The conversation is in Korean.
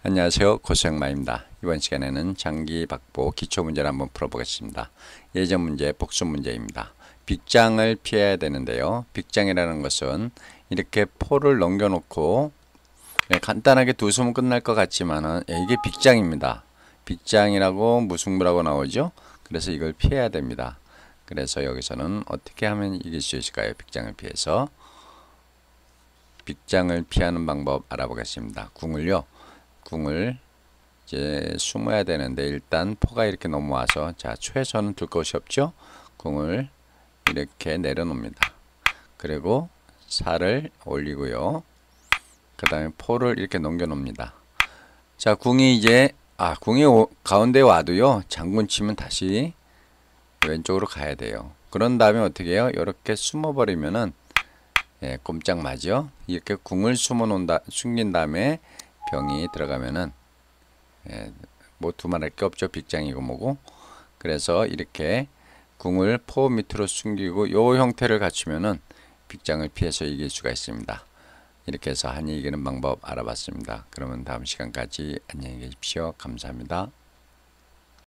안녕하세요. 고수영마입니다. 이번 시간에는 장기박보 기초문제를 한번 풀어보겠습니다. 예전 문제, 복수 문제입니다. 빅장을 피해야 되는데요. 빅장이라는 것은 이렇게 포를 넘겨놓고 간단하게 두 수면 끝날 것 같지만은 이게 빅장입니다. 빅장이라고 무승부라고 나오죠. 그래서 이걸 피해야 됩니다. 그래서 여기서는 어떻게 하면 이길 수 있을까요? 빅장을 피해서. 빅장을 피하는 방법 알아보겠습니다. 궁을 이제 숨어야 되는데 일단 포가 이렇게 넘어와서 자 최소는 둘 곳이 없죠. 궁을 이렇게 내려놓습니다. 그리고 살을 올리고요. 그 다음에 포를 이렇게 넘겨 놓습니다. 자 궁이 이제 궁이 가운데 와도요. 장군 치면 다시 왼쪽으로 가야 돼요. 그런 다음에 어떻게 해요? 이렇게 숨어 버리면은 꼼짝 마죠. 이렇게 궁을 숨긴 다음에 병이 들어가면은 뭐 두말할 게 없죠. 빅장이고 뭐고. 그래서 이렇게 궁을 포 밑으로 숨기고 요 형태를 갖추면은 빅장을 피해서 이길 수가 있습니다. 이렇게 해서 한이 이기는 방법 알아봤습니다. 그러면 다음 시간까지 안녕히 계십시오. 감사합니다.